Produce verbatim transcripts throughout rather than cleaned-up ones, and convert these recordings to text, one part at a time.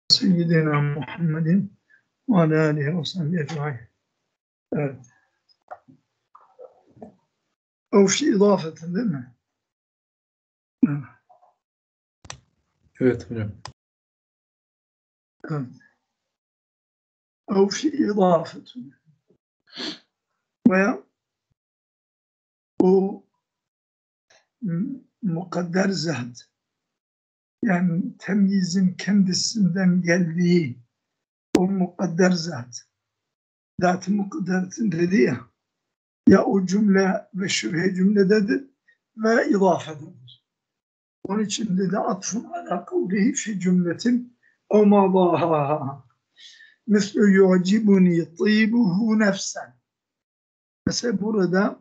Seyyidina Muhammedin ve alâ âlihi ve sahbihi ecmaîn. Evet. O fi idafetin değil mi? Evet. Evet hocam. Evet. O fi idafetin. Veya o mukadder zat, yani temyizin kendisinden geldiği o mukadder zat, zat-ı mukadderetin dedi ya, ya o cümle ve şüphe cümlededir ve idafededir. Onun için dedi atfun ala kavlihi fi cümletin o ma bahaha mislu yu'cibuni tîbuhu nefsen. Mesela burada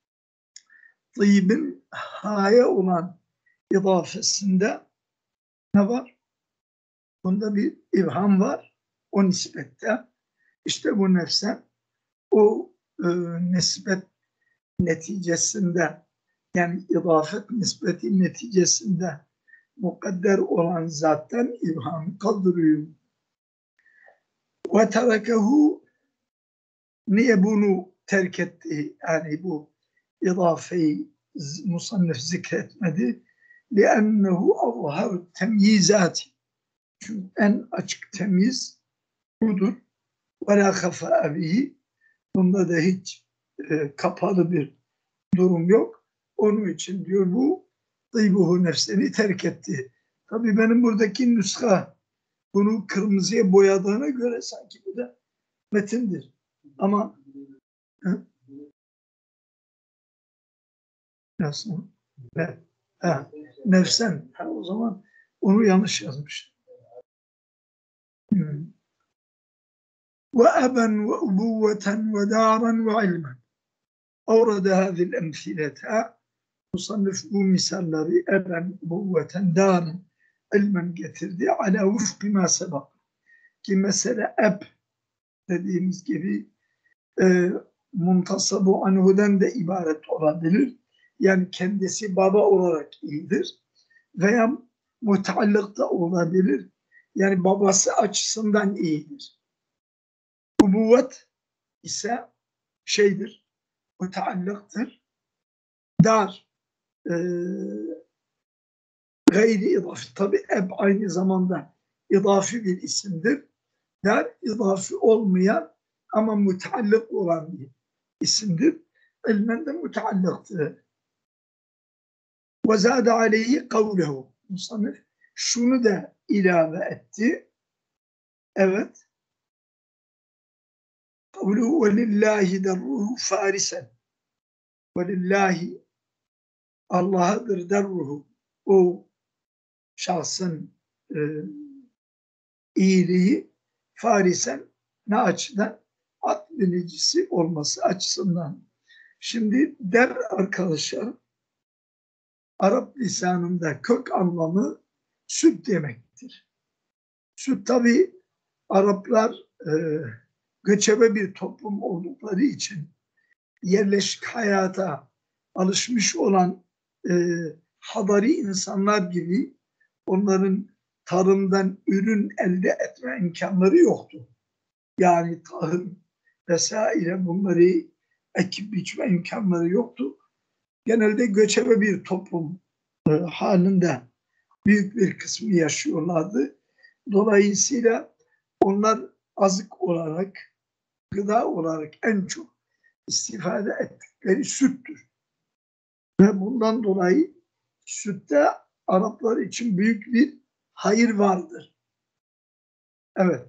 tîbin haya olan idafesinde ne var? Bunda bir ibham var. O nispette. İşte bu nefsen o e, nispet neticesinde, yani idafet nispeti neticesinde mukadder olan zaten ibham kaldırıyor. Ve terekehu, niye bunu terk etti? Yani bu idafeyi musannif zikretmedi. لِأَنَّهُ اَظْهَرُ temyizati. Çünkü en açık temyiz budur. وَلَا خَفَاءَ بِهِ. Bunda da hiç e, kapalı bir durum yok. Onun için diyor bu tıybuhu nefseni terk etti. Tabii benim buradaki nüsha bunu kırmızıya boyadığına göre sanki bu da metindir. Ama hı? Nasıl? Ne? Ha, nefsen. Ha, o zaman onu yanlış yazmış. Hmm. وأبا وأبوة ودارا وعلما أورد هذه الأمثلة مصنف bu misalleri eben, ubuvveten, daren, ilmen getirdi. Ala vufki ma sebak. Ki mesela eb dediğimiz gibi e, muntasabu anhu'den de ibaret olabilir. Yani kendisi baba olarak iyidir. Veya muteallık da olabilir. Yani babası açısından iyidir. Ubuvvet ise şeydir, muteallıktır. Dar, e, gayri idafi. Tabi eb aynı zamanda idafi bir isimdir. Dar, idafi olmayan ama muteallık olan bir isimdir. İlmen de muteallıktır. Ve zâde aleyhi kavlehu. Musannif şunu da ilave etti. Evet. Kavluhu ve lillahi derruhu farisen. Ve lillahi Allah'adır derruhu. O şahsın e, iyiliği farisen ne açıdan? At binicisi olması açısından. Şimdi der arkadaşlar, Arap lisanında kök anlamı süt demektir. Süt tabi Araplar e, göçebe bir toplum oldukları için yerleşik hayata alışmış olan e, habari insanlar gibi onların tarımdan ürün elde etme imkanları yoktu. Yani tahıl vesaire bunları ekip biçme imkanları yoktu. Genelde göçebe bir toplum e, halinde büyük bir kısmı yaşıyorlardı. Dolayısıyla onlar azık olarak, gıda olarak en çok istifade ettikleri süttür. Ve bundan dolayı sütte Araplar için büyük bir hayır vardır. Evet.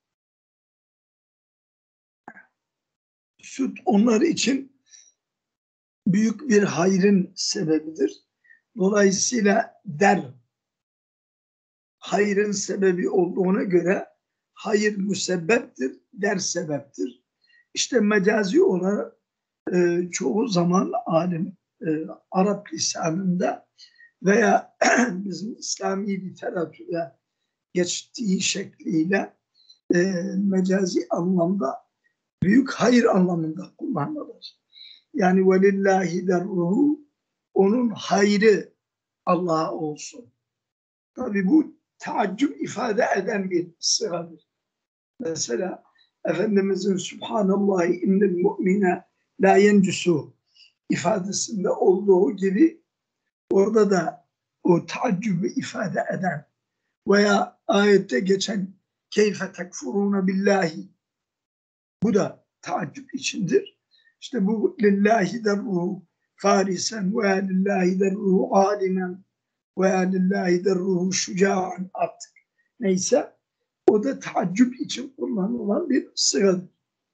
Süt onlar için büyük bir hayrın sebebidir. Dolayısıyla der, hayrın sebebi olduğuna göre hayır müsebbeptir, der sebeptir. İşte mecazi olarak e, çoğu zaman alim e, Arap lisanında veya bizim İslami literatüre geçtiği şekliyle e, mecazi anlamda büyük hayır anlamında kullanılır. Yani velillahi derruhu, onun hayrı Allah'a olsun. Tabi bu taaccüp ifade eden bir sıradır. Mesela Efendimizin Subhanallah innel mu'mine la yencusu ifadesinde olduğu gibi orada da o taaccübü ifade eden veya ayette geçen keyfe tekfuruna billahi, bu da taaccüp içindir. İşte bu lillahi derruhu farisen ve lillahi derruhu alimen ve lillahi derruhu şuca'an, artık neyse, o da taaccüp için kullanılan bir sıradır.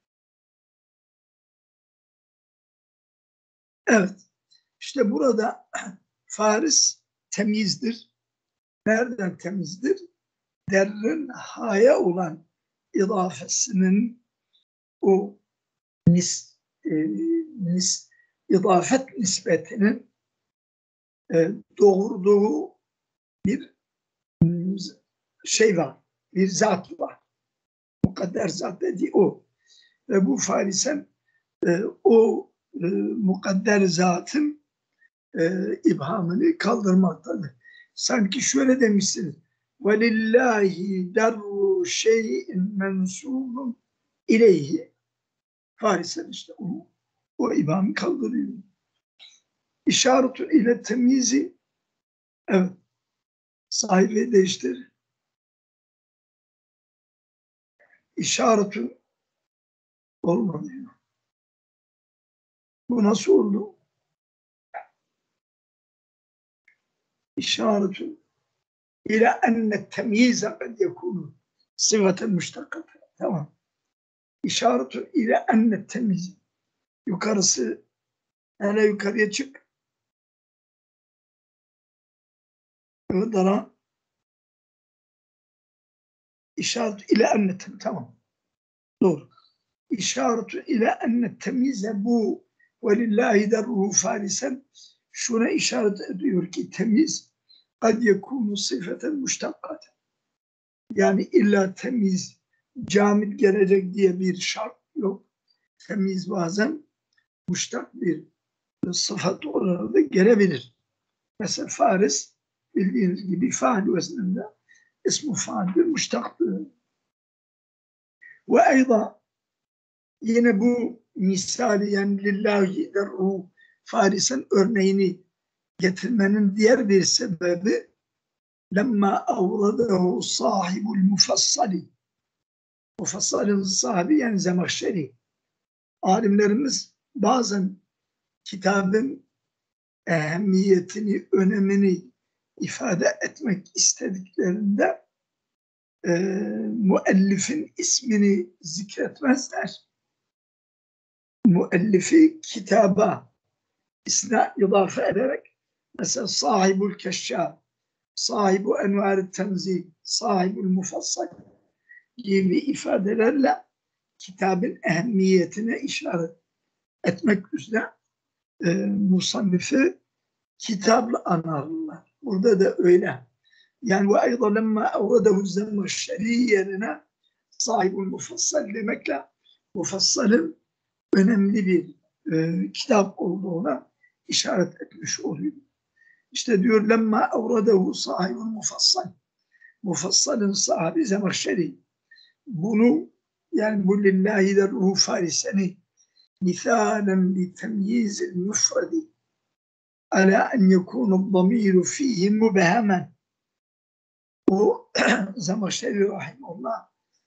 Evet, işte burada Faris temizdir. Nereden temizdir? Derrin haya olan idafesinin o nis, e, nis, idafet nispetinin e, doğurduğu bir şey var, bir zat var. Mukadder zat dediği o. Ve bu farisen e, o e, mukadder zatın e, ibhamını kaldırmaktadır. Sanki şöyle demişsiniz: وَلِلَّهِ دَرُّ شَيْءٍ مَنْسُوبٌ اِلَيْهِ. Farisen işte o, o ibhamı kaldırıyor. İşaretun ile temizi, evet, sahibi değiştir. İşaretun olmadı. Bu nasıl oldu? İşaretun ile enne temyize kad yekunu sıfaten müştakate. Tamam. İşaretun ile enne temyize. Yukarısı, hele yukarıya çık. Daha işaret ile enne temyize. Tamam. Doğru. İşaretu ile enne temyize, bu velillahi derruhu farisen, şuna işaret ediyor ki temiz kad yekunu sıfaten müştakate. Yani illa temiz, camit gelecek diye bir şart yok. Temiz bazen müştak bir sıfat olarak da gelebilir. Mesela Faris, bildiğiniz gibi faal vezninde ismu faildir, müştaktır. Ve ayda yine bu misali, yani lillahi derruhu farisen örneğini getirmenin diğer bir sebebi lemma avradehu sahibul mufassali. Mufassalın sahibi yani Zemahşeri. Alimlerimiz bazen kitabın ehemmiyetini, önemini ifade etmek istediklerinde e, müellifin ismini zikretmezler. Müellifi kitaba isna idafe ederek, mesela sahibul keşşaf, sahibu envar-ı tenzih, sahibul mufassal gibi ifadelerle kitabın ehemmiyetine işaret etmek üzere e, musannifi kitapla anarlar. Burada da öyle. Yani ve ayda lemma avradehu Zemahşeri yerine sahibul mufassal demekle mufassalın önemli bir e, kitap olduğuna işaret etmiş oluyor. İşte diyor lemma avradehu sahibul mufassal. Mufassalın sahibi Zemahşeri. Bunu, yani bu lillahi derruhu fariseni misalen li temyizil müfredi ala en yekunu damiru fihi mübehemen. Bu Zemahşeri rahimullah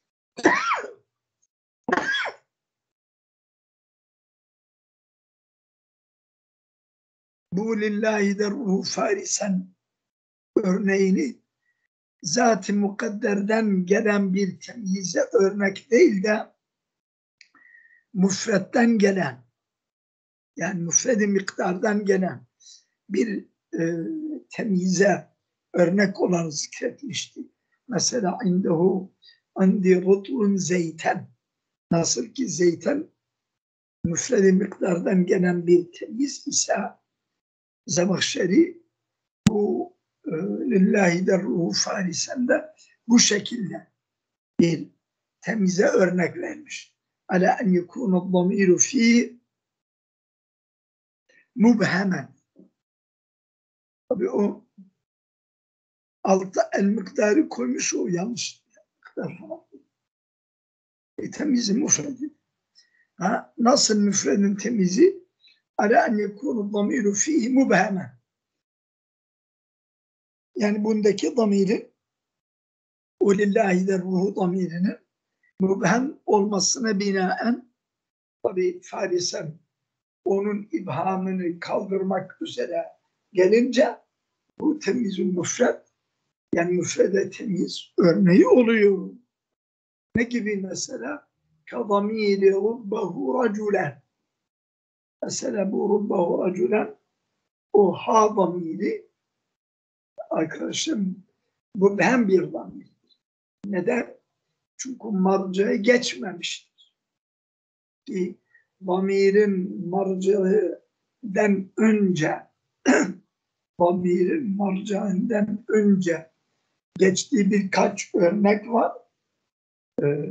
bu lillahi derruhu farisen örneğini zat-ı mukadderden gelen bir temyize örnek değil de müfretten gelen, yani müfred-i miktardan gelen bir e, temyize örnek olan zikretmişti. Mesela indehu andi rutlun zeyten, nasıl ki zeyten müfred-i miktardan gelen bir temyiz ise Zemahşeri bu e, lillahi derruhu farisen de bu şekilde bir temize örnek vermiş. Ala en yekûne damiru fi mubhemen. Tabii o altta el miktarı koymuş, o yanlış. Miktar falan. E, temizi müfredi. Ha, nasıl müfredin temizi? Ala en yekunu damiru fihi mubhemen. Yani bundaki damirin o lillahi der ruhu damirinin mübhem olmasına binaen, tabi farisen onun ibhamını kaldırmak üzere gelince bu temizül müfred, yani müfrede temiz örneği oluyor. Ne gibi mesela? Kadamiri rubbahu raculen. Mesela bu rubbahu raculen, o ha damiri arkadaşım mübhem bir damir. Neden? Çünkü marcaya geçmemiştir. Ki damirin marcağından önce damirin marcağından önce geçtiği birkaç örnek var. Ee,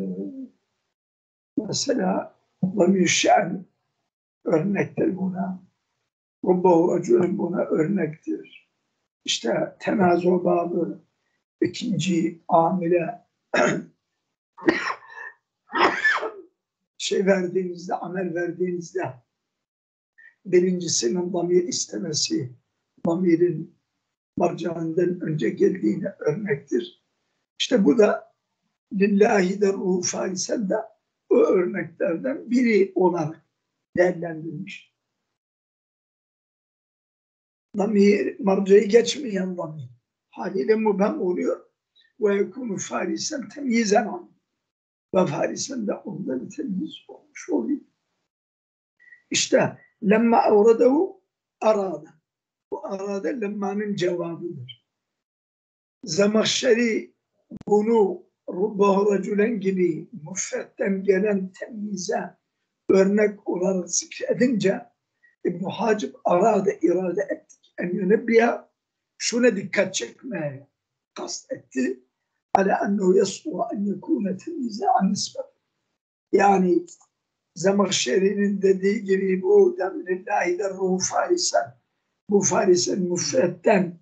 mesela damir şen örnektir buna. Rubbahu raculun buna örnektir. İşte tenazu babı ikinci amile şey verdiğinizde, amel verdiğinizde birincisinin damir istemesi, damirin marcağından önce geldiğine örnektir. İşte bu da lillahi de ruhu farisen de o örneklerden biri olarak değerlendirilmiş. Damir, marcayı geçmeyen damir haliyle mübhem oluyor. Ve yekunu farisen temyizen an. Ve farisen de ondan temyiz olmuş oluyor. İşte lemma avradehu arada. Bu arada lemmanın cevabıdır. Zemahşeri bunu rubbahu raculen gibi müfretten gelen temyize örnek olarak zikredince İbn-i Hacib arada irade ettik. En yönebbiya şuna dikkat çekmeye kast etti. Ala ennehu yasluha en yekûne temyize an nisbet. Yani Zemahşeri'nin dediği gibi bu lillahi der ruhu farisen, bu farisen müfretten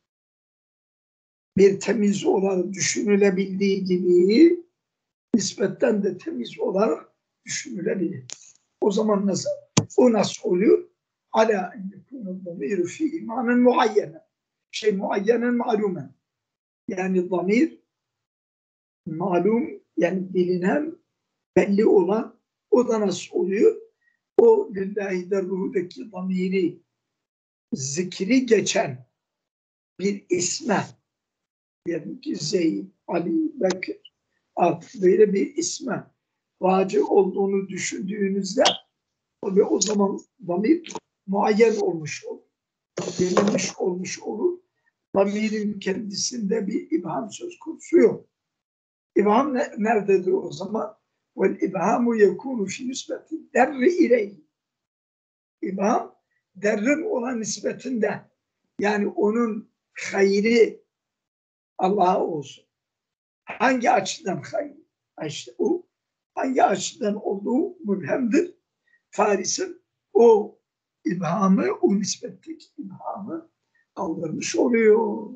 bir temiz olarak düşünülebildiği gibi nispetten de temiz olarak düşünülebilir. O zaman nasıl? O nasıl oluyor? Ala en yekûne damiru fî imanen muayyenen. Şey muayyenen malumen. Yani damir malum, yani bilinen, belli olan, o da nasıl oluyor? O lillahi der ruhudaki damiri zikri geçen bir isme, diyelim ki Zeyd, Ali, Bekir artık böyle bir isme raci olduğunu düşündüğünüzde tabi o zaman damir muayyen olmuş olur. Belirlenmiş olmuş olur. Damirin kendisinde bir ibham söz konusu yok. İbham ne, nerededir o zaman? Vel ibhamu yekunu fi nisbeti derri ileyhi. İbham derrin olan nispetinde, yani onun hayri Allah'a olsun. Hangi açıdan hayır? İşte o hangi açıdan olduğu mübhemdir. Faris'in o ibhamı, o nispetteki ibhamı kaldırmış oluyor.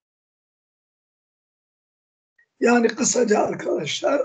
Yani kısaca arkadaşlar,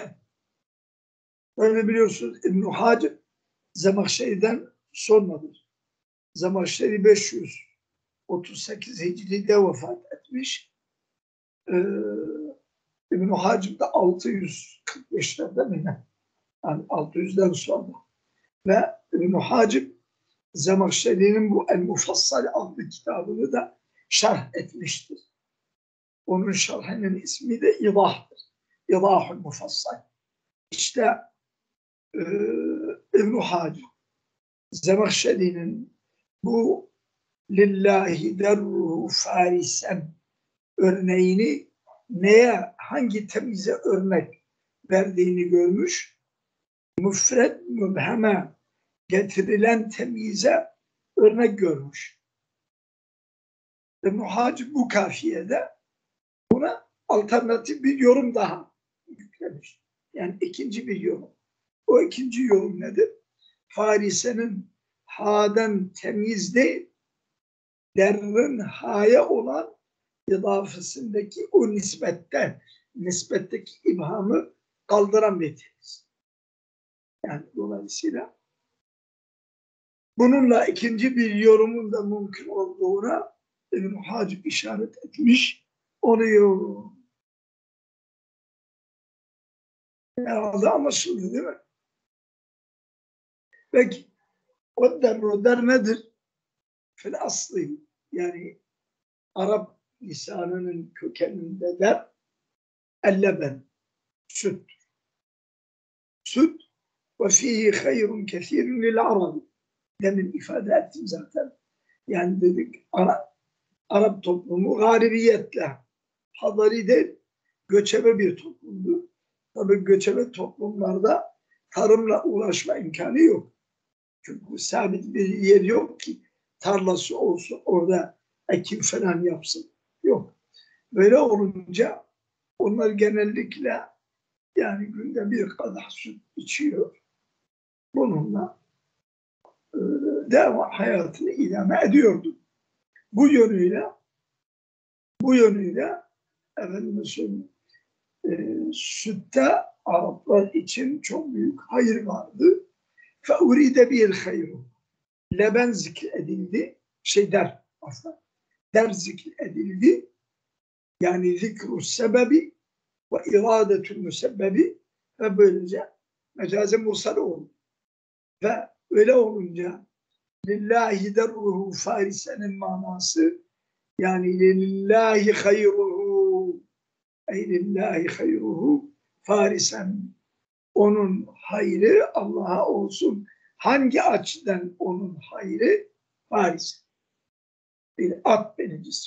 böyle biliyorsunuz İbn-i Hacib Zemahşeri'den sonradır. Zemahşeri beş yüz otuz sekiz Hicri'de vefat etmiş. Ee, İbn-i Hacib de altı yüz kırk beşlerde mi ne? Yani altı yüzden sonra. Ve İbn-i Hacib Zemahşeri'nin bu El-Mufassal adlı kitabını da şerh etmiştir. Onun şerhinin ismi de İdah'tır. İdahul Mufassal. İşte e, İbn-i Hacib Zemahşeri'nin bu lillahi derruhu farisen örneğini neye, hangi temize örnek verdiğini görmüş. Müfred mübheme getirilen temize örnek görmüş. İbn-i Hacib bu kafiyede buna alternatif bir yorum daha yüklemiş. Yani ikinci bir yorum. O ikinci yorum nedir? Farisenin ha'dan temiz değil, derrin ha'ya olan idafesindeki o nisbetten, nisbetteki ibhamı kaldıran bir temiz. Yani dolayısıyla bununla ikinci bir yorumun da mümkün olduğuna İbn-i Hacib işaret etmiş oluyor. Herhalde anlaşıldı değil mi? Peki o der, o der nedir? Fil aslı, yani Arap lisanının kökeninde der elleben, süt. Süt ve fihi hayrun kesirun lil arabi. Demin ifade ettim zaten. Yani dedik Arap, Arap toplumu garibiyetle hadari değil, göçebe bir toplumdu. Tabii göçebe toplumlarda tarımla uğraşma imkanı yok. Çünkü sabit bir yer yok ki tarlası olsun, orada ekim falan yapsın. Yok. Böyle olunca onlar genellikle yani günde bir kadeh süt içiyor. Bununla e, devam hayatını idame ediyordu. Bu yönüyle bu yönüyle efendim söyleyeyim, e, sütte Araplar için çok büyük hayır vardı. فَاُرِيدَ بِهِ الْخَيْرُ Leben zikredildi. Şey der aslında. Der zikredildi. Yani zikru sebebi ve iradetül müsebbebi ve böylece mecazi mursal oldu. Ve öyle olunca lillahi derruhu farisenin manası yani lillahi hayruhu ey lillahi hayruhu farisen onun hayrı Allah'a olsun. Hangi açıdan onun hayrı? Faris. Bir at binicisi.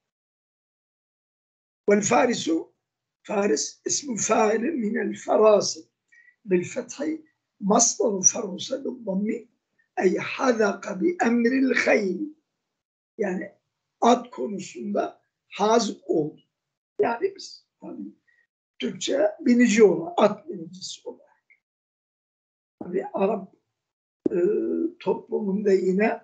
Vel farisu Faris ismi failin minel farası bil fethi masdaru faruse bil dammi ey hadaka bi emril hayr. Yani at konusunda haz oldu. Yani biz tabii Türkçe binici olan, at binicisi olan. Tabii Arap e, toplumunda yine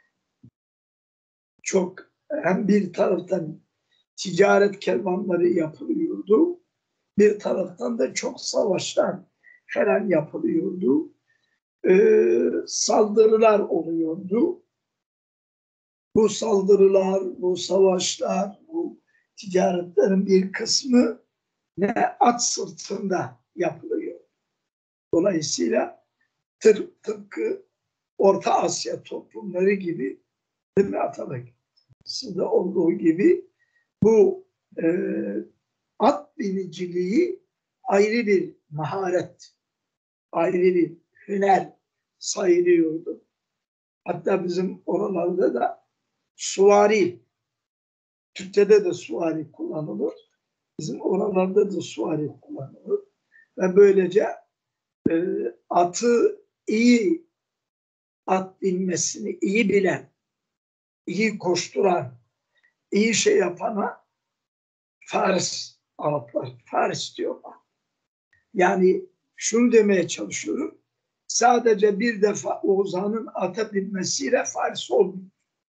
çok hem bir taraftan ticaret kervanları yapılıyordu, bir taraftan da çok savaşlar falan yapılıyordu. E, saldırılar oluyordu. Bu saldırılar, bu savaşlar, bu ticaretlerin bir kısmı ne at sırtında yapılıyor. Dolayısıyla tır, tıpkı Orta Asya toplumları gibi, değil mi Atabek? Sizde olduğu gibi bu e, at biniciliği ayrı bir maharet, ayrı bir hüner sayılıyordu. Hatta bizim oralarda da suvari, Türkçe'de de suvari kullanılır. Bizim oralarda da suvari kullanılır. Ve böylece e, atı iyi, at binmesini iyi bilen, iyi koşturan, iyi şey yapana Faris, Araplar Faris diyorlar. Yani şunu demeye çalışıyorum. Sadece bir defa Oğuzhan'ın ata binmesiyle Faris olmuyor.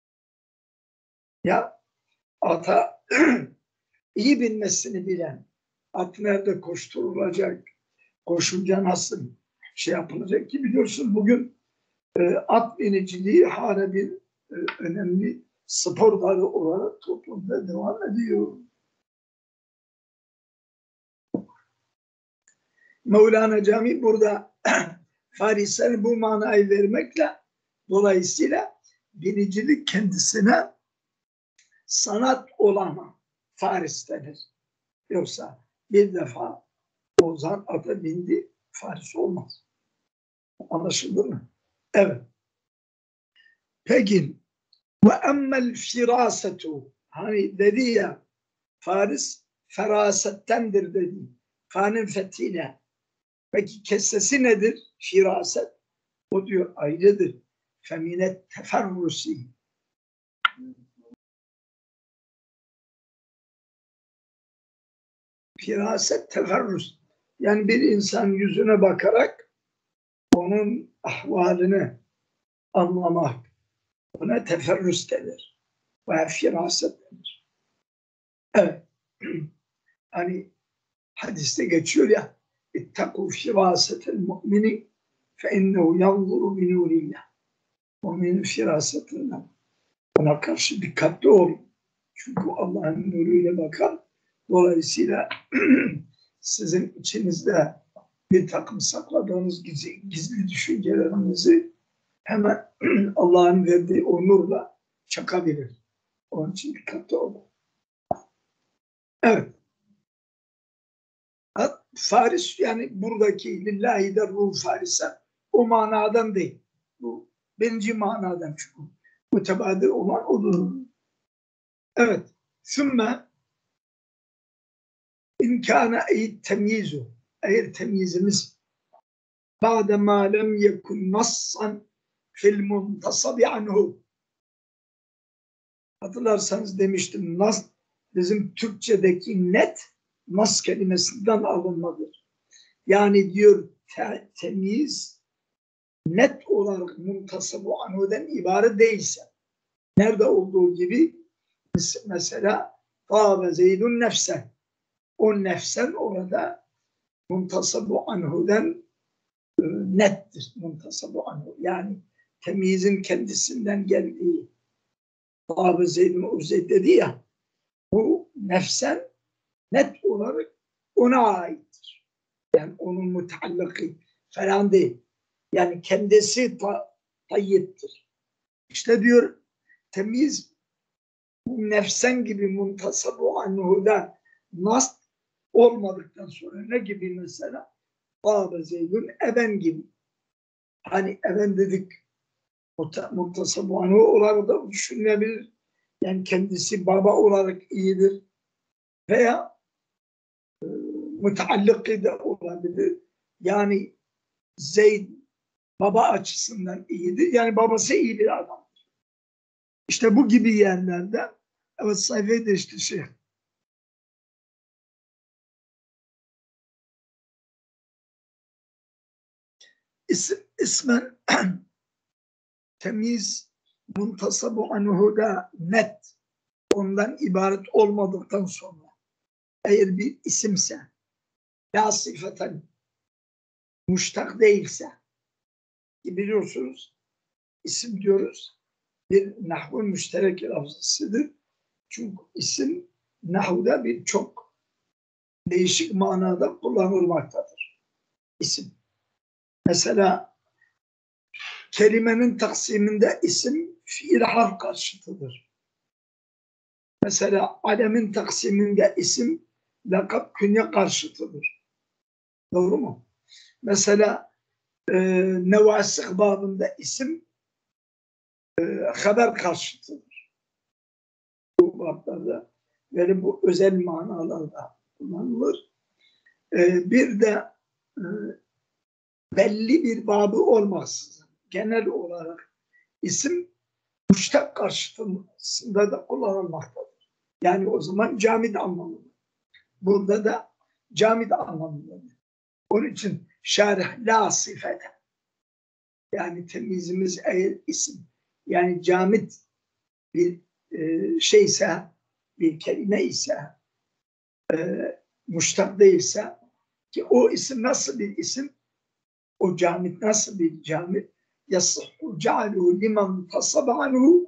Ya ata iyi binmesini bilen, at nerede koşturulacak, koşunca nasıl şey yapılacak ki biliyorsun bugün e, at biniciliği hala bir e, önemli spor dalı olarak toplumda devam ediyor. Mevlana Cami burada Faris'e bu manayı vermekle dolayısıyla binicilik kendisine sanat olana Faris denir. Yoksa bir defa Ozan ata bindi, Faris olmaz. Anlaşıldı mı? Evet. Peki ve emmel firasetu hani dedi ya Faris ferasettendir dedi. Fanın fethiyle. Peki kessesi nedir? Firaset. O diyor ayrıdır. Feminet teferrusi. Firaset teferrus. Yani bir insan yüzüne bakarak onun ahvalini anlamak. Buna teferrüs denir. Veya firaset denir. Evet. Hani hadiste geçiyor ya, İttakû firâsetel mu'mini fe innehu yanzuru bi nûrillah. Müminin firasetinden. Ona karşı dikkatli olun. Çünkü Allah'ın nuruyla bakar. Dolayısıyla sizin içinizde bir takım sakladığınız gizli, gizli düşüncelerinizi hemen Allah'ın verdiği o nurla çakabilir. Onun için dikkatli olun. Evet. Faris, yani buradaki lillahi derruhu farisa, o manadan değil. Bu birinci manadan çünkü. Mütebadir olan odur. Evet. Sümme imkâne ey temyizu. Eğer temyizimiz ba'demâ lem yekun nassan fil muntasabi anhu. Hatırlarsanız demiştim, nas bizim Türkçedeki net nas kelimesinden alınmadır. Yani diyor te, temyiz net olarak muntasabu anhu'den ibaret değilse, nerede olduğu gibi mesela Tâbe Zeydun nefsen, o nefsen orada muntasabu anhu'den e, nettir. Muntasabu anhu, yani temyizin kendisinden geldiği. Tâbe Zeydun o Zeyd dedi ya, bu nefsen net olarak ona aittir. Yani onun mutallakı falan değil. Yani kendisi ta, tayyiptir. İşte diyor temyiz bu nefsen gibi muntasabu anhu'da nas olmadıktan sonra ne gibi mesela? Tâbe Zeydun eben gibi. Hani eben dedik muntasabu anhu olarak da düşünülebilir. Yani kendisi baba olarak iyidir. Veya e, müteallıkı da olabilir. Yani Zeyd baba açısından iyidir. Yani babası iyi bir adamdır. İşte bu gibi yerlerde, evet, sayfayı değiştir şey. İsim, ismen temyiz muntasabu anhu'da net, ondan ibaret olmadıktan sonra eğer bir isimse, la sıfaten muştak değilse, biliyorsunuz isim diyoruz bir nahvun müşterek lafzısıdır. Çünkü isim nahvda birçok değişik manada kullanılmaktadır. İsim. Mesela kelimenin taksiminde isim fiil harf karşıtıdır. Mesela alemin taksiminde isim lakap künye karşıtıdır. Doğru mu? Mesela e, nevasıh babında isim e, haber karşıtıdır. Bu bablarda böyle bu özel manalarda kullanılır. E, bir de e, belli bir babı olmaz. Genel olarak isim müştak karşıtında da kullanılmaktadır. Yani o zaman camid anlamında. Burada da camid anlamındadır. Onun için şarih la sıfete. Yani temizimiz eğer isim, yani camid bir e, şeyse, bir kelime ise, e, müştak değilse, ki o isim nasıl bir isim? O camid nasıl bir camid? Yasihhu cealuhu liman tasaba anhu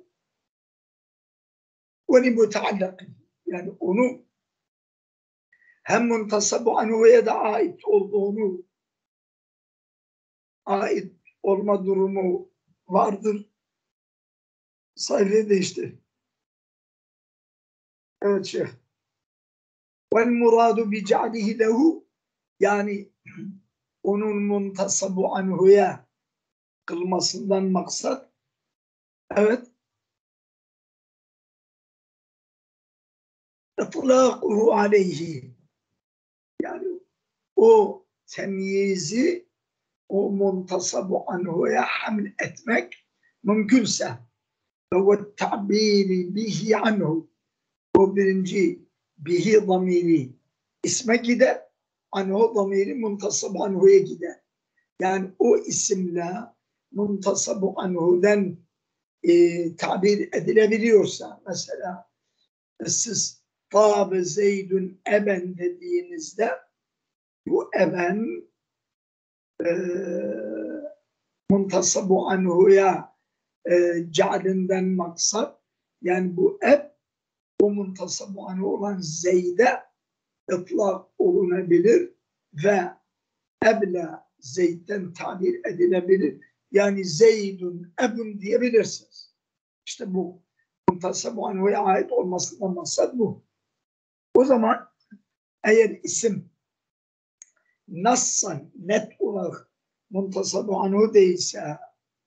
ve li muteallakih. Yani onu hem muntasabu anhu'ya da ait olduğunu, ait olma durumu vardır. Sayfayı değiştir. Evet şeyh. Vel muradu bi cealihi lehu, yani onun muntasabu anhu'ya kılmasından maksat, evet, ıtlaquhu aleyhi, yani o temyizi o muntasabu anhu'ya haml etmek mümkünse ve ta'biri bihi anhu, o birinci bihi zamiri isme gider, anhu zamiri muntasabu anhu'ya gider. Yani o isimle muntasabu anhu'den e, tabir edilebiliyorsa, mesela siz Tabe Zeydün eben dediğinizde bu eben e, muntasabu anhuya e, cealinden maksat, yani bu eb o muntasabu anhu olan Zeyd'e ıtlak olunabilir ve eble Zeyd'den tabir edilebilir. Yani Zeydun ebun diyebilirsiniz. İşte bu muntasabu anhuya ait olmasından maksat bu. O zaman eğer isim nassan net olarak muntasabu anhu değilse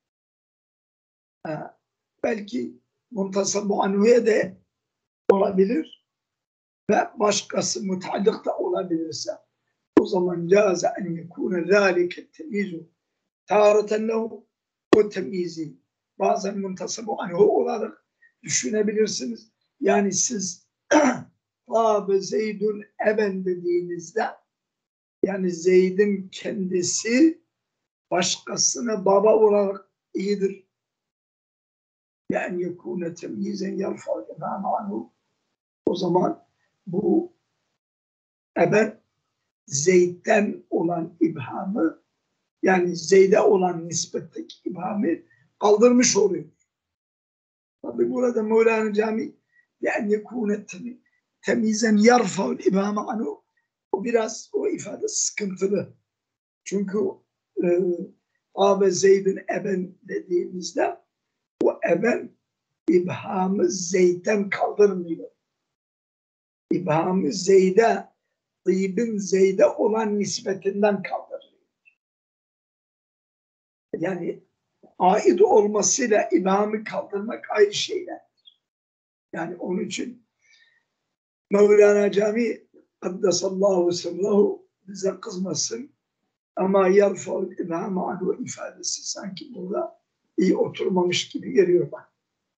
belki muntasabu anhuya da olabilir ve başkası mutallık da olabilirse o zaman caze en yekûne zâlike temyizu târaten lehu, o temyizi bazen muntasabu anhu olarak düşünebilirsiniz. Yani siz Tabe Zeydun eben dediğinizde yani Zeyd'in kendisi başkasına baba olarak iyidir. Yani yekûne temyizen yarfa'u imâme anhu. O zaman bu eben Zeyd'den olan ibhamı, yani Zeyd'e olan nispetteki ibhamı kaldırmış oluyor. Tabi burada Mevlana Cami yani yekûne temyizen yarfa'u imâme anhu, o biraz o ifade sıkıntılı. Çünkü e, Tabe Zeyd'in eben dediğimizde o eben ibhamı Zeyd'den kaldırmıyor. İbhamı Zeyd'e, Tıyb'in Zeyd'e olan nispetinden kaldırılıyor. Yani ait olmasıyla ibhamı kaldırmak ayrı şeyler. Yani onun için Mevlana Cami Kaddesallahu sırlahu bize kızmasın ama yarfa'ul ibhamı anhu ifadesi sanki burada iyi oturmamış gibi geliyor bana.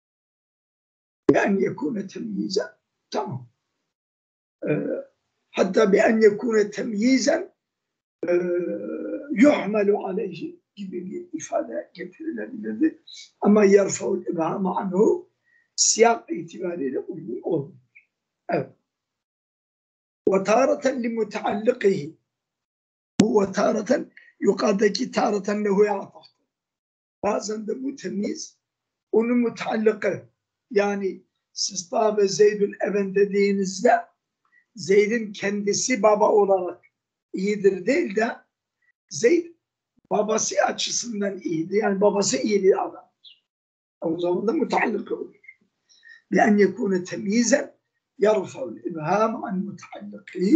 Yani yekûne temyizen, tamam. Ee, hatta bi en yekûne temyizen e, yuhmelu aleyhi gibi bir ifade getirilebilirdi. Ama yarfa'ul ibhamı anhu siyak itibariyle uygun olmuyor. Evet. Ve târaten li muteallikihi, bu ve târaten yukarıdaki târaten lehu'ya ataftır. Bazen de bu temyiz onun muteallikı, yani siz Tabe Zeydün eben dediğinizde Zeyd'in kendisi baba olarak iyidir değil de Zeyd babası açısından iyidir. Yani babası iyi bir adamdır. O zaman da muteallik olur. بأن يكون تمييزا يرفع الإبهام عن متعلقه,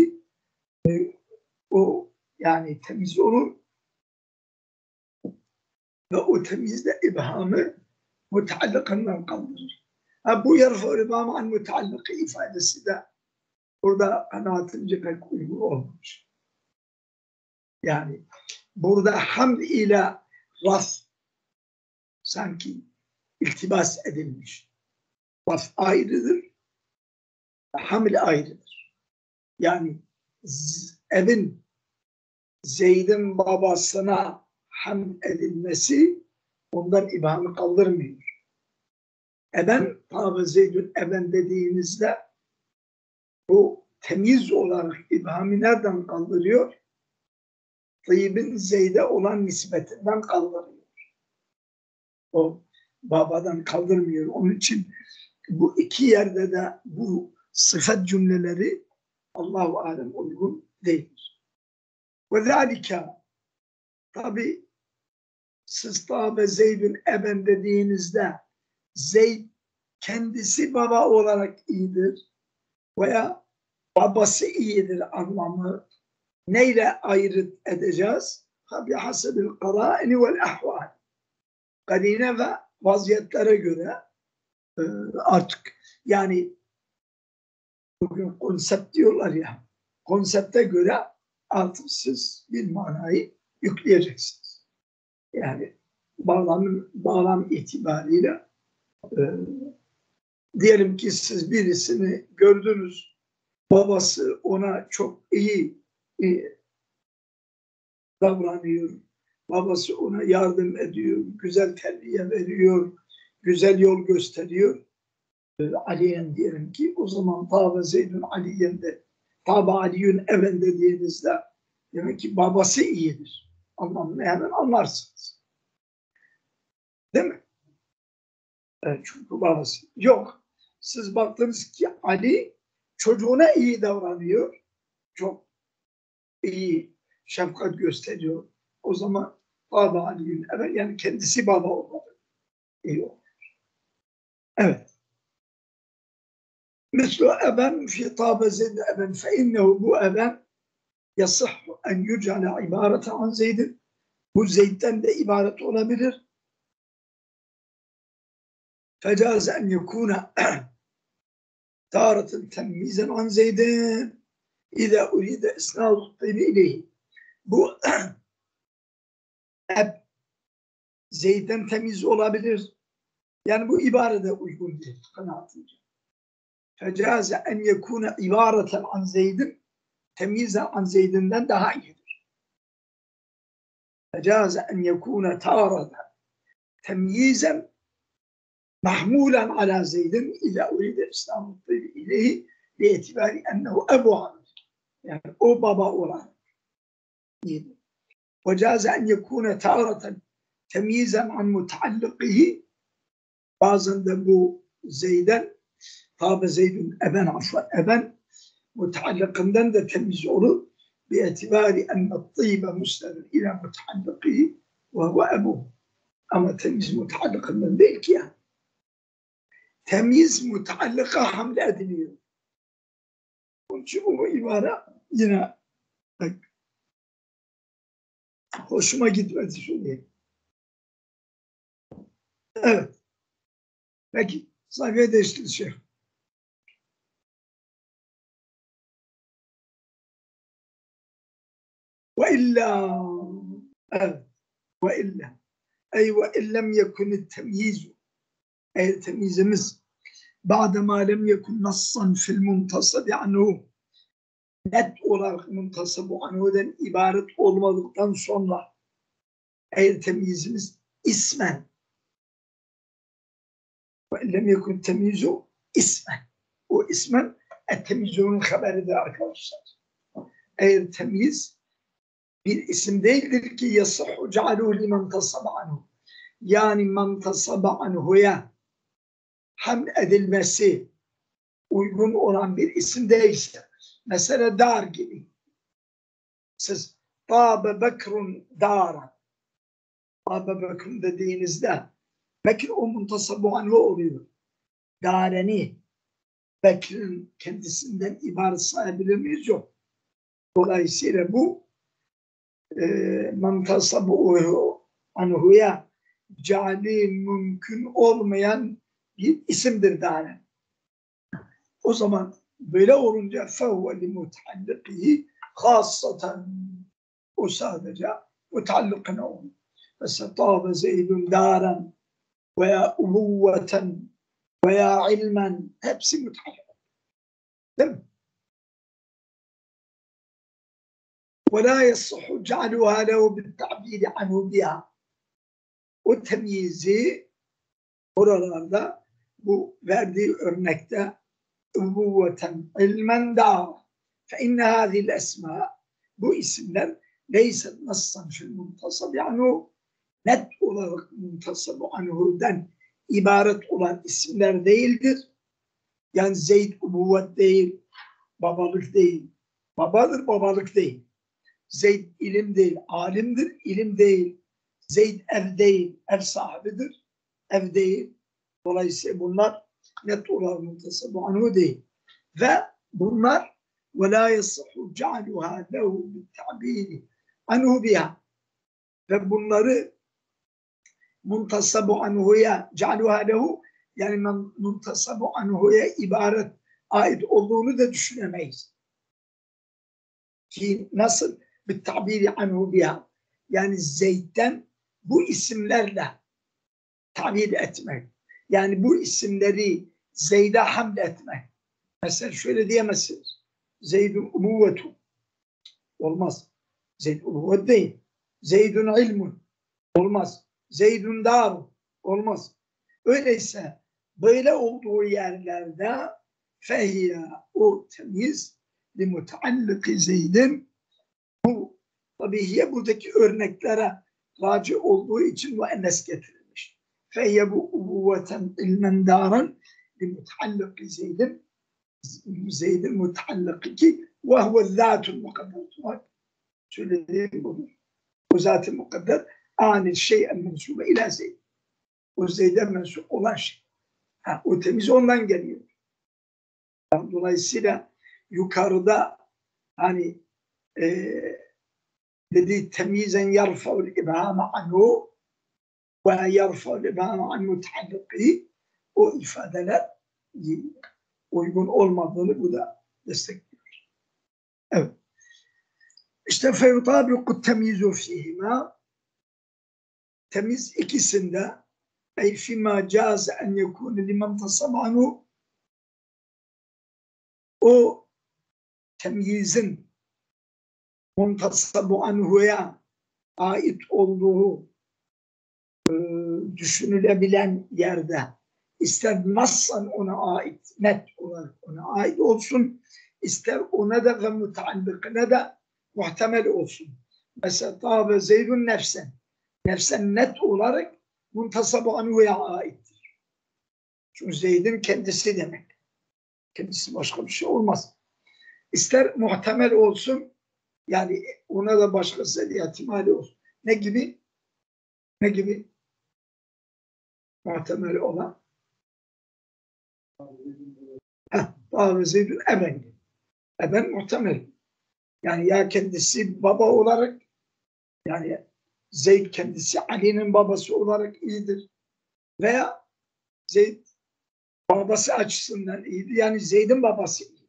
o yani temiz olur ve o temizde ibhamı muteallıkından kaldırır. Ha, bu yarfa'u ibhamı an muteallıkı ifadesi de burada kanaatimce pek uygun olmuş. Yani burada hamd ile raf sanki iltibas edilmiş. Raf ayrıdır, hamle ayrıdır. Yani evin Zeyd'in babasına hamd edilmesi ondan ibhamı kaldırmıyor. Eben, Tabe Zeydün eben dediğinizde bu temiz olarak ibhamı nereden kaldırıyor? Tıyb'in Zeyd'e olan nispetinden kaldırıyor. O babadan kaldırmıyor. Onun için bu iki yerde de bu sıfat cümleleri Allah-u Alem uygun değildir. Ve zâlika, tabi siz Tabe Zeydün eben dediğinizde Zeyd kendisi baba olarak iyidir veya babası iyidir anlamı neyle ayrı edeceğiz? Tabi hasebil karâini vel ahval. Karine ve vaziyetlere göre artık yani bugün konsept diyorlar ya, konsepte göre artık siz bir manayı yükleyeceksiniz. Yani bağlam, bağlam itibariyle e, diyelim ki siz birisini gördünüz, babası ona çok iyi, iyi davranıyor, babası ona yardım ediyor, güzel terbiye veriyor, güzel yol gösteriyor. Aliyen diyelim ki o zaman Tabe Zeydun Aliyen de Tabe Aliyün evende diyenizde demek ki babası iyidir. Anlamını hemen anlarsınız. Değil mi? Evet, çünkü babası. Yok. Siz baktınız ki Ali çocuğuna iyi davranıyor. Çok iyi şefkat gösteriyor. O zaman Tabe Aliyün evet yani kendisi baba olmalı. İyi olur. Evet. Mislu eben fi Tabe Zeyd eben fe innehu bu eben yasihhu en yücale ibarete an Zeyd'in. Bu Zeyd'den de ibaret olabilir. Fecaze en yekûne târaten temyizen an Zeyd'in İzâ uride isnâdu tîbi ileyhi. Bu eb Zeyd'den temiz olabilir. Yani bu ibarede uygun değil kanaatimce. Fecaze en yekûne ibareten an Zeyd'in temyizen an Zeyd'inden daha iyidir. Fecaze en yekûne târaten temyizen mahmulen ala Zeyd'in ila uride İslam'ı ileyhi bi etibari ennehu ebu Amr. Yani o baba olan iyidir. Vecaze en yekûne târaten temyizen an mutaallikihi. Bazen de bu Zeyd'den Tabe Zeyd'in eben afwan eben mutaallikinden de temiz olur. Bi etibari enne tîbe müsnedun ila mutaallikihi ve huve ebuhu. Ama temiz mutaallikinden değil ki yani. Temiz mutaallika hamle ediliyor. Onun için bu ibare yine bak, hoşuma gitmedi söyleyeyim. Evet. Peki sayfaya değiştir şey. Ve illa evet. Ve illa ey ve illem yekun temyizu eğer temyizimiz ba'dema lem yekun nassan fil muntasabi anhu net olarak muntasabu anhu'den ibaret olmadıktan sonra eğer temyizimiz ismen ve illem yekun temyizu ismen o ismen et-temyizunun haberidir arkadaşlar. Eğer temyiz bir isim değildir ki yasihhu cealuhu limen tasaba anhu. Yani men tasaba anhu'ya hamd edilmesi uygun olan bir isim değilse. Mesela dar gibi. Siz Tabe Bekrun Dara. Tabe Bekrun dediğinizde Bekir o muntasabu anhu oluyor. Dareni Bekir'in kendisinden ibaret sayabilir miyiz? Yok. Dolayısıyla bu e, muntasabu anhu'ya cali mümkün olmayan bir isimdir dare. O zaman böyle olunca fevve li mutaallikihi khassaten o sadece mutaallikine olur. Mesela Tabe Zeydun daren veya uvuvveten veya ilmen hepsi mutaallik. Değil mi? وَلَا يَصِحُ جَعْلُهَا لَهُ بِالتَّعْبِيرِ عَنْهُ بِهَا. O temyizi oralarda bu verdiği örnekte uvuvveten ilmen dâ fe inne hâzihil esmâ bu isimler leyset nassan fil muntasabi anhu net olarak muntasabu anhu'dan ibaret olan isimler değildir. Yani Zeyd uvuvvet değil, babalık değil. Babadır, babalık değil. Zeyd ilim değil, alimdir, ilim değil. Zeyd ev değil, ev sahibidir, ev değil. Dolayısıyla bunlar net olarak muntasabu anhu değil. Ve bunlar وَلَا يَصِحُ جَعْلُهَا لَهُ بِالتَّعْبِيرِ anhu biha. Ve bunları muntasabu anhu'ya cealuha lehu yani muntasabu anhu'ya ibaret ait olduğunu da düşünemeyiz. Ki nasıl? Bittabiri anhu biha. Yani Zeyd'den bu isimlerle tabir etmek. Yani bu isimleri Zeyd'e hamd etmek. Mesela şöyle diyemezsiniz. Zeydun uvvetu. Olmaz. Zeyd uvvet değil. Zeydun ilmun. Olmaz. Zeydun daru. Olmaz. Öyleyse böyle olduğu yerlerde fehiyye o temyiz li mutalliki Zeyd'in, bu tabi hiye buradaki örneklere raci olduğu için müennes getirilmiş. Fehiyye bu ubuvveten ilmen daran li mutalliki Zeyd'in, Zeyd'in mutalliki ki ve huve zâtul mukadder. Söylediğim budur. O zat-ı mukadder ani şey'en mensube ila Zeyd. O Zeyd'e mensup olan şey. Ha, o temiz ondan geliyor. Dolayısıyla yukarıda hani e, dediği temyizen yarfa'ul ibhâme anhu ve yarfa'ul ibhâme an mutalliki, o ifadeler uygun olmadığını bu da destekliyor. Evet. İşte feyutabiku temyizu fihima, temiz ikisinde ey fîmâ câze en yekûne limen tasabanu, o temyizin muntasabu anhu'ya ait olduğu e, düşünülebilen yerde, ister nassan ona ait, net olarak ona ait olsun, ister ona da ve mutaallıkına da muhtemel olsun. Mesela tabe Zeydun nefsen, nefsen net olarak muntasabu anhu'ya aittir. Çünkü Zeyd'in kendisi demek. Kendisi başka bir şey olmaz. İster muhtemel olsun, yani ona da başkası ihtimali olsun. Ne gibi? Ne gibi? Muhtemel olan. Tabi Zeydun eben. Eben muhtemel. Yani ya kendisi baba olarak, yani Zeyd kendisi Ali'nin babası olarak iyidir. Veya Zeyd babası açısından iyidir. Yani Zeyd'in babası iyidir.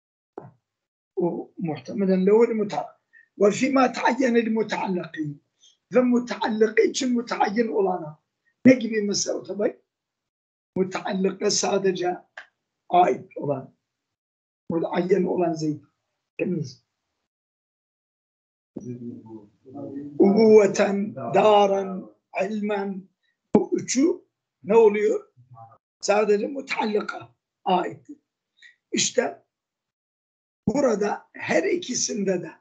O muhtemelen levul mutallak. Ve fîmâ ta'ayyenel mutallakîn. Ve mutallak için mutayyin olana. Ne gibi mesela tabi? Mutallakla sadece ait olan, mutayyen olan Zeyd. Temiz. Ubuvveten, daran, ilmen, bu üçü ne oluyor? Sadece mutallaka ait. İşte burada her ikisinde de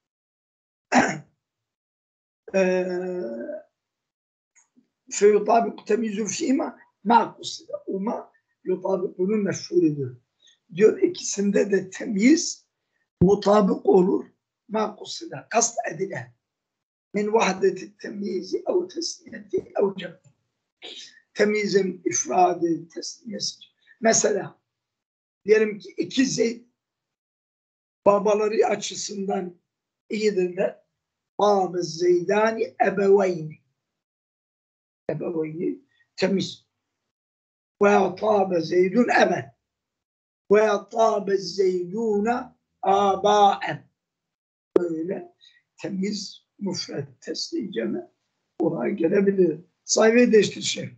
feyutabik temizü fîmâ mâ kusida. Uma yutabik bunun meşhuridir. Diyor ikisinde de temiz mutabık olur. Mâ kusida. Kast edilen. Min vahdeti temyizi ev tesniyeti ev cem'i. Temizin ifradi, tesniyesi. Mesela diyelim ki iki Zeyd babaları açısından iyidirler. Bâbe Zeydani ebeveyni. Ebeveyni temiz. Ve tâbe Zeydun eben. Ve tâbe Zeydûne âbâen. Böyle temiz, müfred, tesli, ceme oraya gelebilir. Sayfayı değiştireceğim.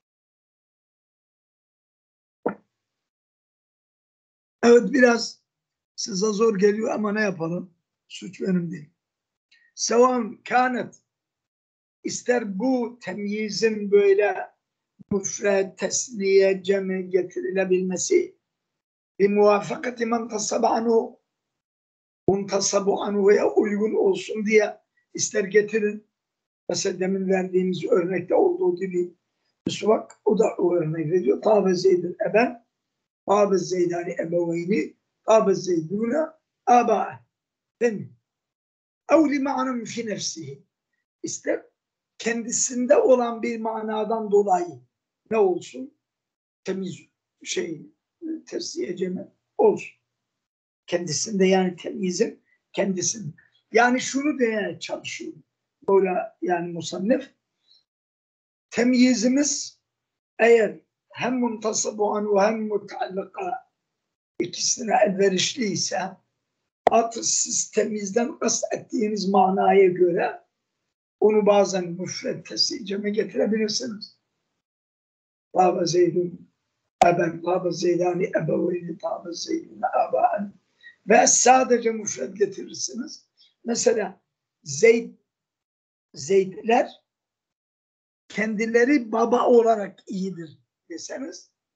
Evet, biraz size zor geliyor ama ne yapalım? Suç benim değil. Sevan kânet, ister bu temyizin böyle müfred, tesniye, ceme getirilebilmesi bir muvafakati men tasaba anhu, muntasabu anhu'ya uygun olsun diye ister getirin. Mesela demin verdiğimiz örnekte olduğu gibi müsvak, o da o örneği veriyor. Tabe Zeyd'in eben, tabe Zeydani ebeveyni, tabe Zeydune âbâe. Değil mi? اَوْ لِمَعْنَمْ فِي نَفْسِهِ. İster kendisinde olan bir manadan dolayı ne olsun? Temiz şey, tesliye ceme olsun. Kendisinde, yani temizin kendisinde. Yani şunu demeye çalışıyor. Böyle yani musannif. Temyizimiz eğer hem muntasabu anhu hem mutallaka ikisine elverişliyse, artık siz temizden kastettiğiniz manaya göre onu bazen müfred tesliceme getirebilirsiniz. Tabe Zeydun eben, tabe Zeydani ebeveyni, tabe Zeydun abaen. Ve sadece müfred getirirsiniz. Mesela Zeyd, Zeydler kendileri baba olarak iyidir deseniz,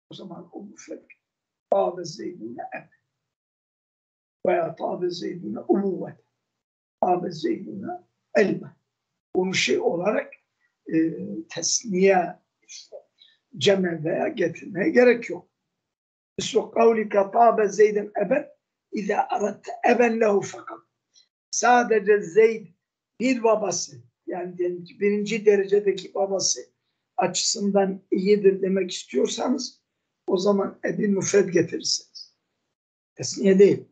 O zaman o müfred. Tabe zeydune ebe. Veya tabe zeydune umuvet. Tabe zeydune elme. Onu şey olarak e, tesniye, işte, ceme veya getirmeye gerek yok. Mislu kavlike tabe zeyden eben İza aratte eben lehu fakat. Sadece Zeyd bir babası, yani birinci derecedeki babası açısından iyidir demek istiyorsanız o zaman ebi müfred getirirsiniz. Tesniye değil.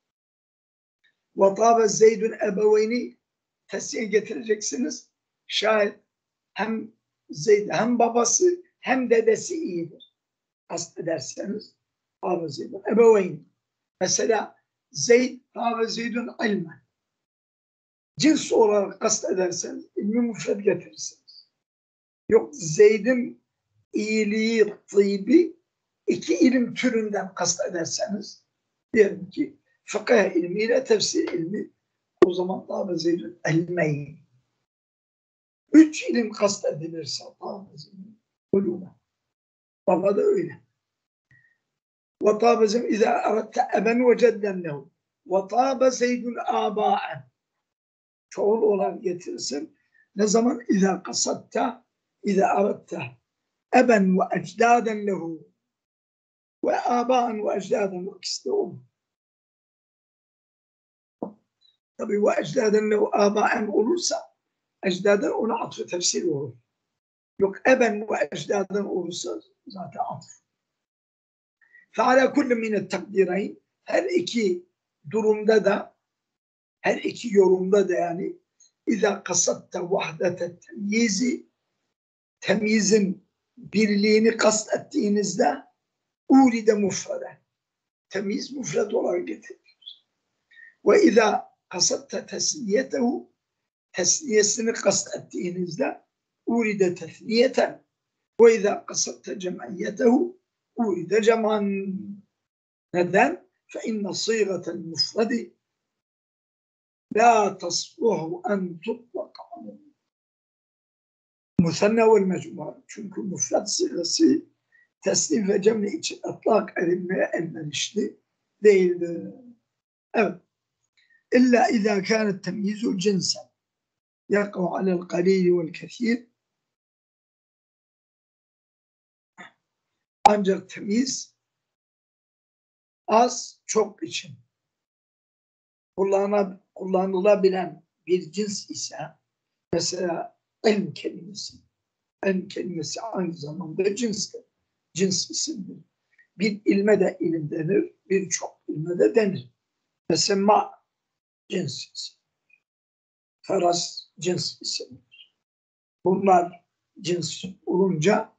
Ve tabe Zeydun ebeveyni tesniye getireceksiniz. Şayet hem Zeyd hem babası hem dedesi iyidir. Kastederseniz tabe Zeydun ebeveyni. Mesela Zeyd tabe Zeydun ilmen. Cins olarak kastederseniz ilmi müfred getirirsiniz. Yok Zeyd'in iyiliği, tıybi iki ilim türünden kastederseniz diyelim ki fıkıh ilmiyle tefsir ilmi o zaman tabi Zeyd'in ilmeyi. Üç ilim kastedilirse tabi Zeyd'in ulûme. Baba da öyle. Ve tabi Zeyd'in izâ aratte eben ve cedden lehu. Ve tabi Zeyd'in âbâen. Çoğul olarak getirirsin. Ne zaman? İzâ kasatta, izâ aratta eben ve ecdâden lehu ve âbâen ve ecdâden, o ikisi de olur. Tabi ve ecdâden lehu âbâen olursa ecdâden ona atfı tefsir olur. Yok eben ve ecdâden olursa zaten atf. Fealâ kullu minet takdirayn, her iki durumda da, her iki yorumda da yani İzâ kasatte vahdete temyizi, temyizin birliğini kastettiğinizde uride mufrede, temyiz mufred olarak getirilir. Ve izâ kasatte tesniyetehu, tesniyesini kastettiğinizde uride tesniyeten ve izâ kasatte cem'iyetehu uride cem'an. Neden? Fe inne sîgatel mufredi la tasluhu en tutlaka musanna vel mecmû'a. Çünkü müfred sigası teslim ve cemle için atlak edilmeye elverişli değildir. Evet. İlla izâ kânet temyizul cinsen yakav alel qalîli vel kethîr. Ancak temyiz az çok için kullanılabilen bir cins ise, mesela ilm kelimesi, ilm kelimesi aynı zamanda cinstir. Cins isimdir. Bir ilme de ilim denir, birçok ilme de denir. Mesela cins isimdir. Faras cins isimdir. Bunlar cins olunca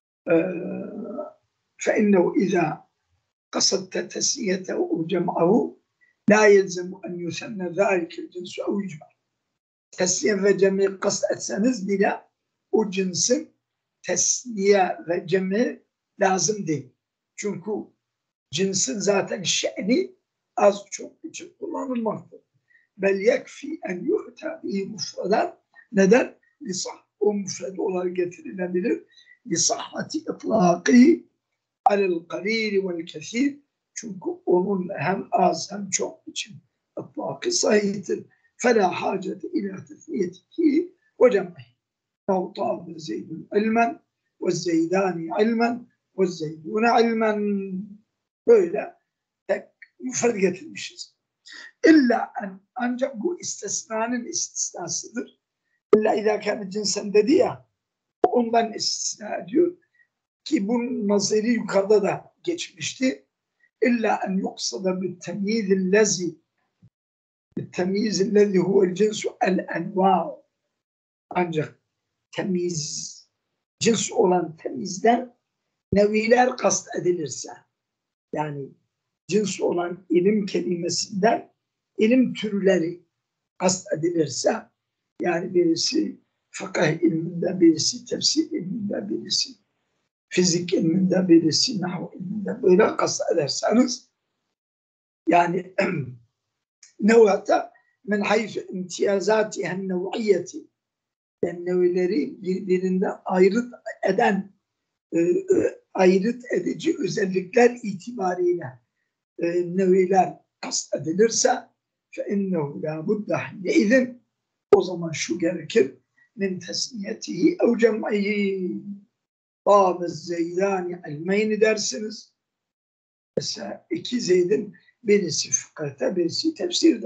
فَاِنَّهُ اِذَا قَصَدْتَ تَسْنِيَتَهُ جَمْعَهُ لَا يَلْزَمُ اَنْ يُسَنَّ ذَٰلِكَ الْجِنْسُ اَوْ يُجْمَعُ. Tesniye ve cem'i kast etseniz bile o cinsin tesniye ve cem'i lazım değil. Çünkü cinsin zaten şe'ni az çok için kullanılmaktır. Bel yekfi en yu'ta bihi mufradan. Neden? Lisah, o mufred olarak getirilebilir. Lisahhati itlâqi alel qalîli vel kesîr. Çünkü onun hem az hem çok için itlâqi sahihtir. فَلَا حَاجَةِ اِلَى تَثْنِيَتِهِ وَجَمْعِهِ. اَوْطَابَ زَيْدٌ عِلْمًا وَالزَّيْدَانِ عِلْمًا وَالزَّيْدُونَ عِلْمًا. Böyle tek müfred getirmişiz. İlla en, ancak bu istisnanın istisnasıdır. İlla idâ kâne cinsen dedi ya, ondan istisna ediyor ki bunun naziri yukarıda da geçmişti. İlla en yuksada bittemyîzil lezi التمييز الذي هو الجنس الأنواع. Ancak temyiz, cins olan temyizden neviler kast edilirse, yani cins olan ilim kelimesinden ilim türleri kast edilirse, yani birisi fıkıh ilminde, birisi tefsir ilminde, birisi fizik ilminde, birisi nahu ilminde, böyle kast ederseniz, yani nevata men hayf imtiyazatihen nev'iyeti, yani nevileri birbirinden ayrı eden e, e, ayrıt edici özellikler itibariyle e, neviler kastedilirse فَاِنَّهُ لَا بُدَّ حِنَّئِذٍ o zaman şu gerekir min tesniyetihi ev cem'ihi Tâbe Zeydâni elmeyni dersiniz. Mesela iki Zeyd'in birisi fıkıhta, birisi tefsirde.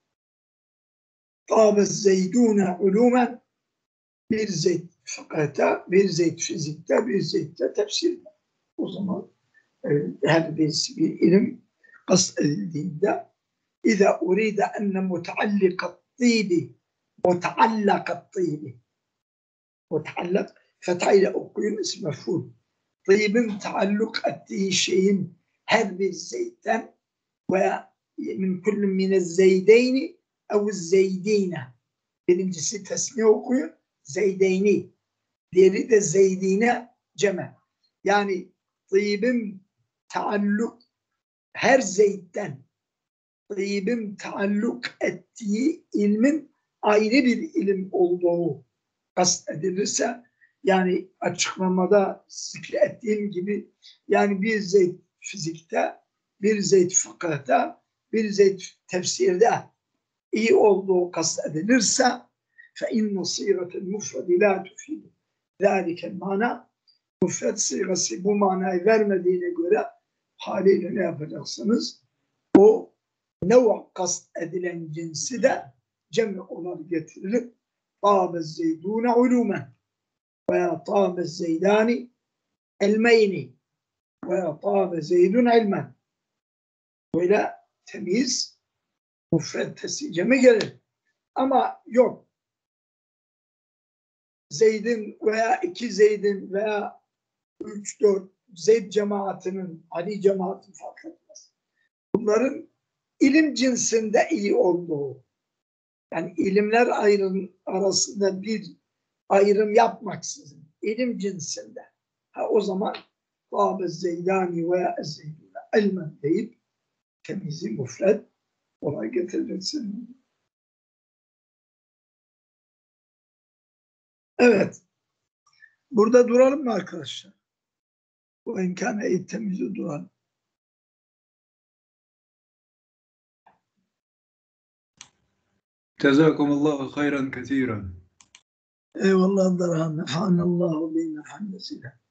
Tâbe Zeydûne ulûmen bir Zeyd fıkıhta, bir Zeyd fizikte, bir Zeyd de tefsirde. O zaman e, her birisi bir ilim kast edildiğinde İza uride enne mutaallikat tîbi mutaallakat tîbi mutallak fethayla okuyun ismi mef'ul. Tîbin taalluk ettiği şeyin her bir zeytten veya min kullin mine zeydeyni ev zeydine. Birincisi tesniye okuyun. Zeydeyni. Diğeri de zeydine ceme. Yani tîbin taalluk her zeytten tîbin taalluk ettiği ilmin ayrı bir ilim olduğu kastedilirse, yani açıklamada zikrettiğim gibi, yani bir Zeyd fizikte, bir Zeyd fıkıhta, bir Zeyd tefsirde iyi olduğu kastedilirse فَاِنَّ صِيغَةَ الْمُفْرَدِ لَا تُفِيدُ ذَٰلِكَ الْمَانَى Müfred sigası bu manayı vermediğine göre haliyle ne yapacaksınız? O nev kast edilen cinsi de cem olarak getirilip Tâbe Zeydûne ulûmen veya Tâbe Zeydâni elmeyni veya Tâbe Zeydûn ilmen. Böyle temiz müfred tesiceme gelir. Ama yok. Zeyd'in veya iki Zeyd'in veya üç dört Zeyd cemaatinin, Ali cemaatinin fark etmez. Bunların ilim cinsinde iyi olduğu, yani ilimler ayrım arasında bir ayrım yapmaksızın ilim cinsinde, ha, o zaman Tâbe Zeydâni veya Zeydûne ilmen deyip temizi müfred ona getirirsin. Evet. Burada duralım mı arkadaşlar? Bu imkâne temizi duralım. Cezakumullahu hayran kesiren. Eyvallah Darhan. Nefanallahu beyne hamdesiyle.